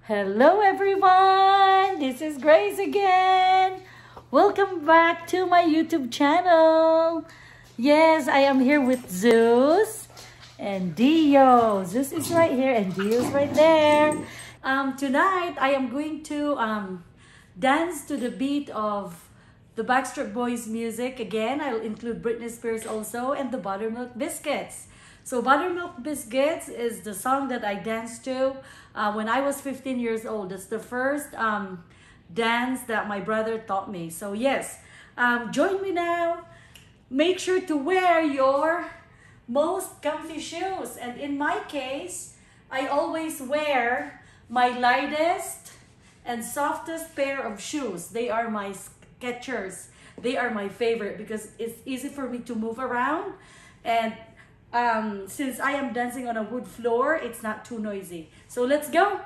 Hello everyone, this is Grace again. Welcome back to my YouTube channel. Yes, I am here with Zeus and Dio. Zeus is right here and Dio is right there. Tonight I am going to dance to the beat of the Backstreet Boys music. Again, I'll include Britney Spears also and the Buttermilk Biscuits. So Buttermilk Biscuits is the song that I danced to when I was 15 years old. It's the first dance that my brother taught me. So yes, join me now. Make sure to wear your most comfy shoes. And in my case, I always wear my lightest and softest pair of shoes. They are my Skechers. They are my favorite because it's easy for me to move around, and since I am dancing on a wood floor, it's not too noisy. So let's go.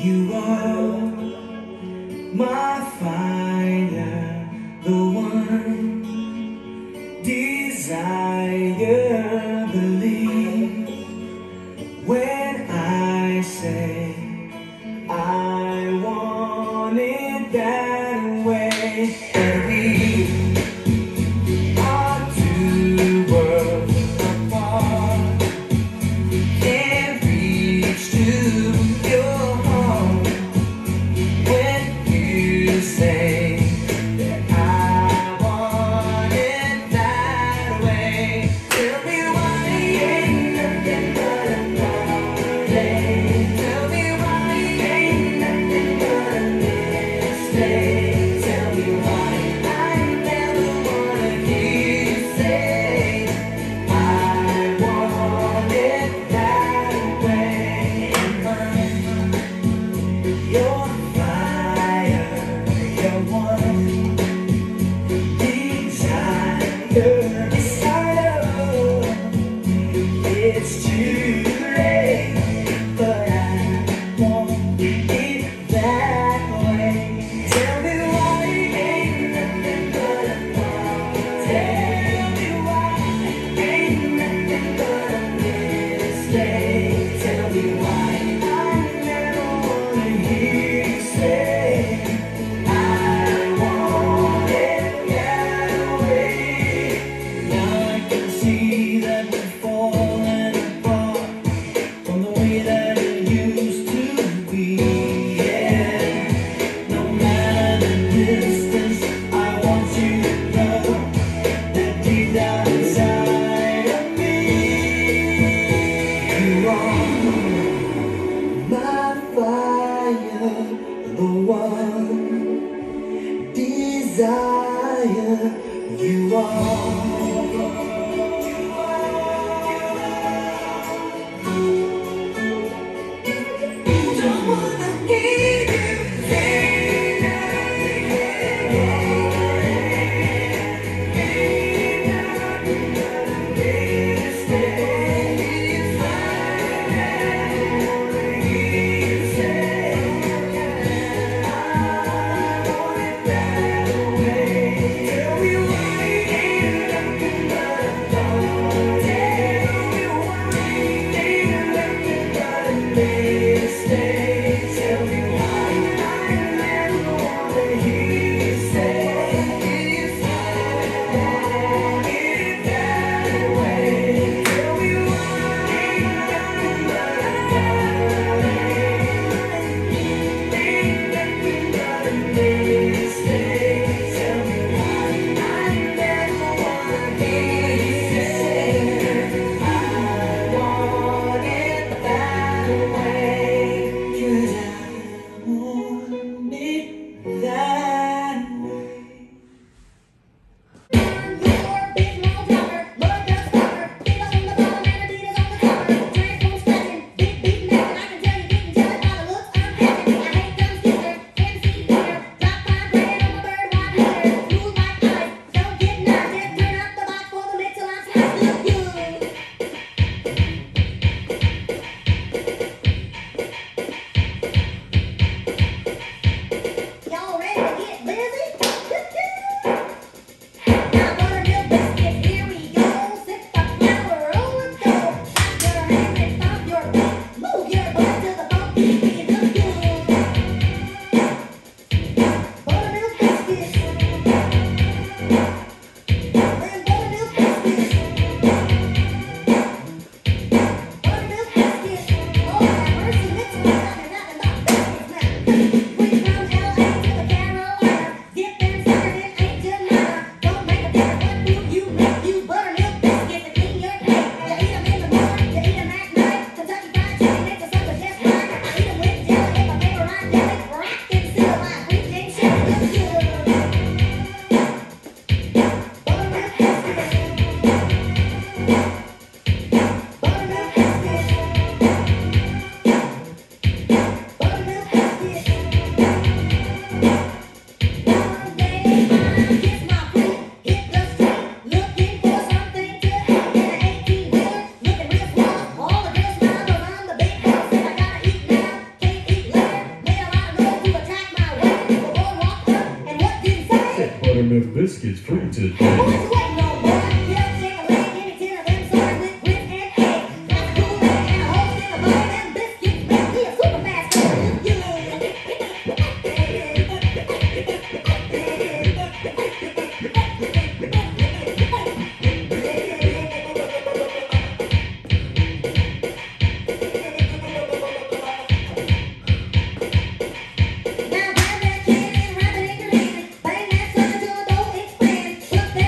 You are my fire, the one desire. Believe when I say I want it that way. And we are two worlds apart, can't reach to your heart when you say that I want it that way. Tell me why ain't nothing but a party. Tell me why ain't nothing but a mistake. Tell me why I never wanna hear you say I want it that way. Your fire, your one desire. It's too late, but I want it that way. Tell me why ain't nothing but a party. Tell me why ain't nothing but a mistake. Tell me why I never wanna hear you say I want it that way. Now I can see that we're falling apart from the way that it used to be. Yeah, no matter the distance, I want you to know that deep down inside of me, you are my fire, the one desire. You are. Don't wanna hear you say tell me why ain't biscuits printed. What's waiting on, boy? Get up, shake a leg, give me 10 of them sorry with grits and eggs. Got a cool leg and a hole in the bone, and biscuits make me a super fast girl. Now grab that can and wrap it in your hand. Bang that sucker till the dough expands. Put that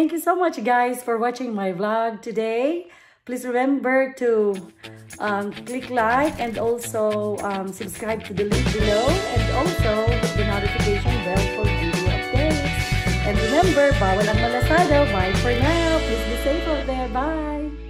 thank you so much, guys, for watching my vlog today. Please remember to click like and also subscribe to the link below, and also hit the notification bell for video updates. And remember, bawal ang malasado. Bye for now. Please be safe out there. Bye.